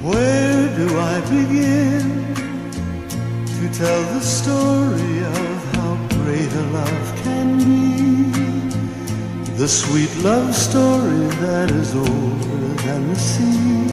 Where do I begin to tell the story of how great a love can be? The sweet love story that is older than the sea.